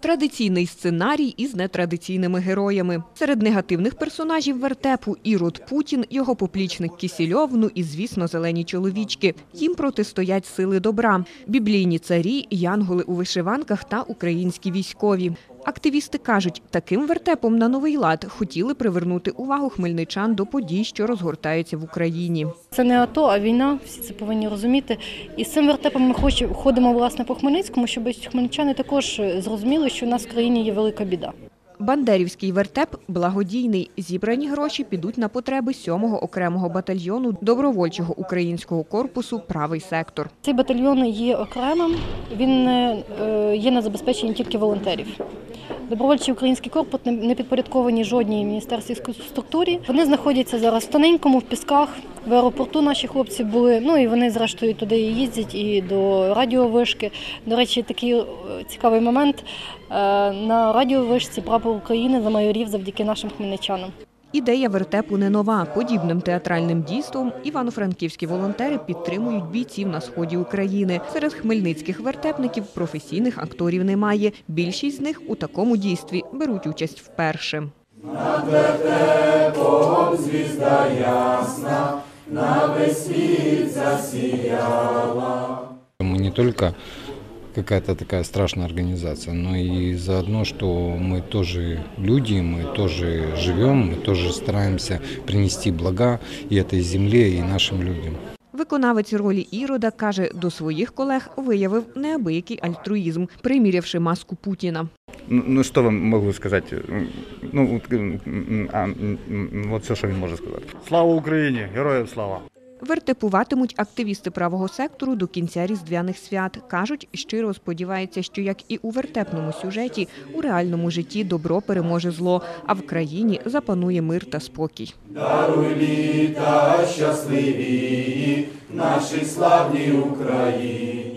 Традиційний сценарій із нетрадиційними героями. Серед негативних персонажів вертепу – Ірод Путін, його поплічник Кісільов, ну і, звісно, зелені чоловічки. Їм протистоять сили добра – біблійні царі, янголи у вишиванках та українські військові. Активісти кажуть, таким вертепом на новий лад хотіли привернути увагу хмельничан до подій, що розгортаються в Україні. Це не АТО, а війна, всі це повинні розуміти. І з цим вертепом ми ходимо, власне, по Хмельницькому, щоб хмельничани також зрозуміли, що у нас в країні є велика біда. Бандерівський вертеп благодійний. Зібрані гроші підуть на потреби 7-го окремого батальйону добровольчого українського корпусу «Правий сектор». Цей батальйон є окремим, він є на забезпеченні тільки волонтерів. Добровольчий український корпус не підпорядковані жодній міністерській структурі. Вони знаходяться зараз в Тоненькому, в Пісках. В аеропорту наші хлопці були, ну і вони зрештою туди і їздять, і до радіовишки. До речі, такий цікавий момент. На радіовишці прапор України замайорів завдяки нашим хмельничанам. Ідея вертепу не нова. Подібним театральним дійством івано-франківські волонтери підтримують бійців на сході України. Серед хмельницьких вертепників професійних акторів немає. Більшість з них у такому дійстві беруть участь вперше. Над вертепом звізда ясна, на весь світ засіяла. Мы не только какая-то такая страшная организация, но и заодно, что мы тоже люди, мы тоже живем, мы тоже стараемся принести блага и этой земле, и нашим людям. Виконавець ролі Ірода, каже, до своїх колег виявив неабиякий альтруїзм, примірявши маску Путіна. Ну, що вам можу сказати? Ну, от все, що він може сказати. Слава Україні! Героям слава! Вертепуватимуть активісти правого сектору до кінця різдвяних свят. Кажуть, щиро сподіваються, що, як і у вертепному сюжеті, у реальному житті добро переможе зло, а в країні запанує мир та спокій. Даруй літа щасливі нашій славній Україні.